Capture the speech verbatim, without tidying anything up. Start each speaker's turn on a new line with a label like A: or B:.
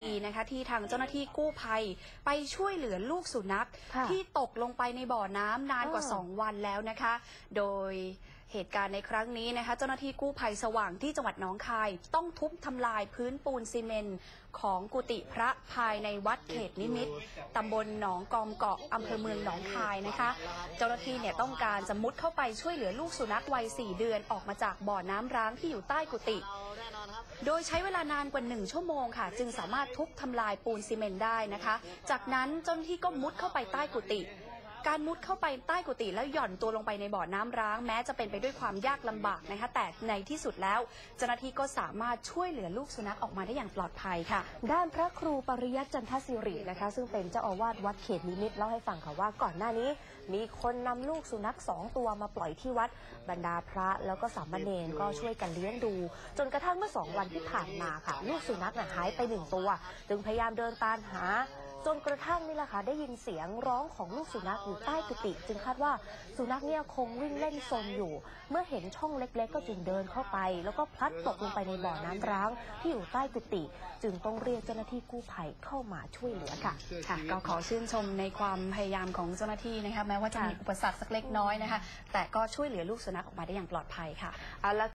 A: ดีนะคะที่ทางเจ้าหน้าที่กู้ภัยไปช่วยเหลือลูกสุนัขที่ตกลงไปในบ่อน้ำนานกว่าสองวันแล้วนะคะโดยเหตุการณ์ในครั้งนี้นะคะเจ้าหน้าที่กู้ภัยสว่างที่จังหวัดหนองคายต้องทุบทำลายพื้นปูนซีเมนต์ของกุฏิพระภายในวัดเขตนิมิตรตำบลหนองกอมเกาะอำเภอเมืองหนองคายนะคะเจ้าหน้าที่เนี่ยต้องการจะมุดเข้าไปช่วยเหลือลูกสุนัขวัยสี่เดือนออกมาจากบ่อน้ำร้างที่อยู่ใต้กุฏิโดยใช้เวลานานกว่าหนึ่งชั่วโมงค่ะจึงสามารถทุบทำลายปูนซีเมนต์ได้นะคะจากนั้นเจ้าหน้าที่ก็มุดเข้าไปใต้กุฏิการมุดเข้าไปใต้กุฏิแล้วหย่อนตัวลงไปในบ่อน้ำร้างแม้จะเป็นไปด้วยความยากลำบากนะคะแต่ในที่สุดแล้วเจ้าหน้าที่ก็สามารถช่วยเหลือลูกสุนัขออกมาได้อย่างปลอดภัยค่ะ
B: ด้านพระครูปริยัติจันทศิรินะคะซึ่งเป็นเจ้าอาวาสวัดเขตนิมิตรเล่าให้ฟังค่ะว่าก่อนหน้านี้มีคนนำลูกสุนัขสองตัวมาปล่อยที่วัดบรรดาพระแล้วก็สามเณรก็ช่วยกันเลี้ยงดูจนกระทั่งเมื่อสองวันที่ผ่านมาค่ะลูกสุนัขหายไปหนึ่งตัวจึงพยายามเดินตามหาจนกระทั่งนี่แหละค่ะได้ยินเสียงร้องของลูกสุนัขอยู่ใต้กุฏิจึงคาดว่าสุนัขเนี่ยคงวิ่งเล่นซนอยู่เมื่อเห็นช่องเล็กๆก็จึงเดินเข้าไปแล้วก็พลัดตกลงไปในบ่อน้ำร้างที่อยู่ใต้กุฏิจึงต้องเรียกเจ้าหน้าที่กู้ภัยเข้ามาช่วยเหลือค่ะ
A: ค่ะก็ขอชื่นชมในความพยายามของเจ้าหน้าที่นะคะแม้ว่าจะมีอุปสรรคสักเล็กน้อยนะคะแต่ก็ช่วยเหลือลูกสุนัขออกมาได้อย่างปลอดภัยค่ะ